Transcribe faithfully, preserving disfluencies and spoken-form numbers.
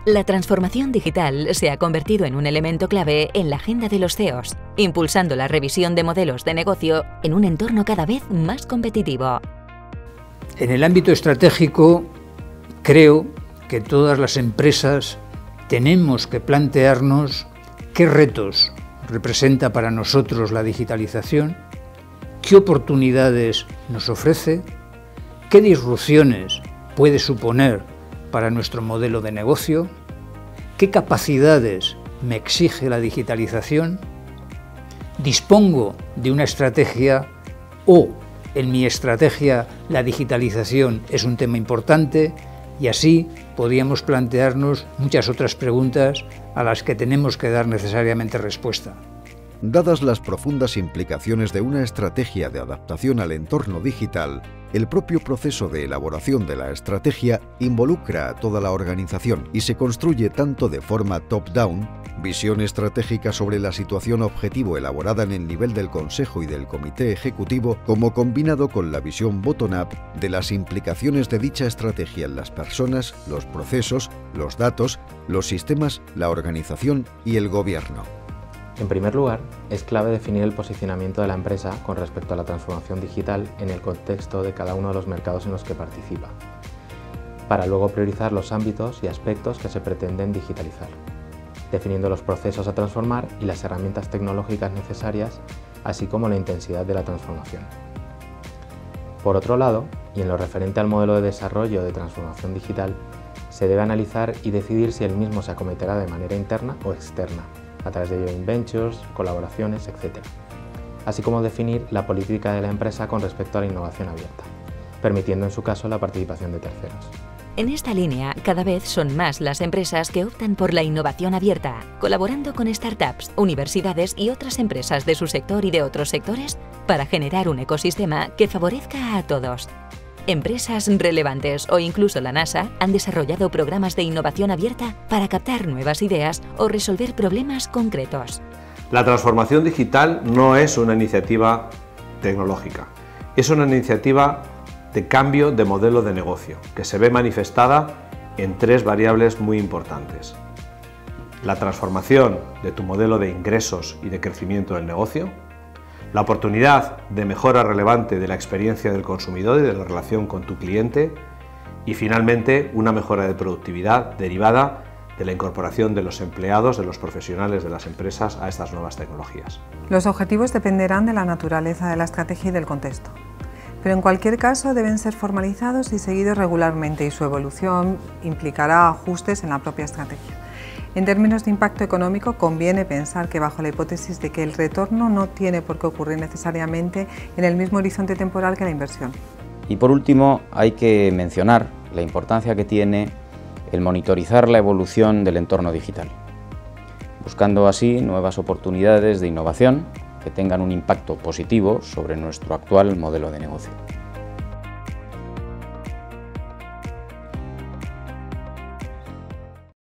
La transformación digital se ha convertido en un elemento clave en la agenda de los C E Os, impulsando la revisión de modelos de negocio en un entorno cada vez más competitivo. En el ámbito estratégico, creo que todas las empresas tenemos que plantearnos qué retos representa para nosotros la digitalización, qué oportunidades nos ofrece, qué disrupciones puede suponer para nuestro modelo de negocio, qué capacidades me exige la digitalización, dispongo de una estrategia o en mi estrategia la digitalización es un tema importante, y así podríamos plantearnos muchas otras preguntas a las que tenemos que dar necesariamente respuesta. Dadas las profundas implicaciones de una estrategia de adaptación al entorno digital, el propio proceso de elaboración de la estrategia involucra a toda la organización y se construye tanto de forma top-down, visión estratégica sobre la situación objetivo elaborada en el nivel del Consejo y del Comité Ejecutivo, como combinado con la visión bottom-up de las implicaciones de dicha estrategia en las personas, los procesos, los datos, los sistemas, la organización y el gobierno. En primer lugar, es clave definir el posicionamiento de la empresa con respecto a la transformación digital en el contexto de cada uno de los mercados en los que participa, para luego priorizar los ámbitos y aspectos que se pretenden digitalizar, definiendo los procesos a transformar y las herramientas tecnológicas necesarias, así como la intensidad de la transformación. Por otro lado, y en lo referente al modelo de desarrollo de transformación digital, se debe analizar y decidir si el mismo se acometerá de manera interna o externa, a través de joint ventures, colaboraciones, etcétera, así como definir la política de la empresa con respecto a la innovación abierta, permitiendo en su caso la participación de terceros. En esta línea, cada vez son más las empresas que optan por la innovación abierta, colaborando con startups, universidades y otras empresas de su sector y de otros sectores para generar un ecosistema que favorezca a todos. Empresas relevantes o incluso la NASA han desarrollado programas de innovación abierta para captar nuevas ideas o resolver problemas concretos. La transformación digital no es una iniciativa tecnológica, es una iniciativa de cambio de modelo de negocio que se ve manifestada en tres variables muy importantes. La transformación de tu modelo de ingresos y de crecimiento del negocio, la oportunidad de mejora relevante de la experiencia del consumidor y de la relación con tu cliente y finalmente una mejora de productividad derivada de la incorporación de los empleados, de los profesionales de las empresas a estas nuevas tecnologías. Los objetivos dependerán de la naturaleza de la estrategia y del contexto, pero en cualquier caso deben ser formalizados y seguidos regularmente y su evolución implicará ajustes en la propia estrategia. En términos de impacto económico, conviene pensar que bajo la hipótesis de que el retorno no tiene por qué ocurrir necesariamente en el mismo horizonte temporal que la inversión. Y por último, hay que mencionar la importancia que tiene el monitorizar la evolución del entorno digital, buscando así nuevas oportunidades de innovación que tengan un impacto positivo sobre nuestro actual modelo de negocio.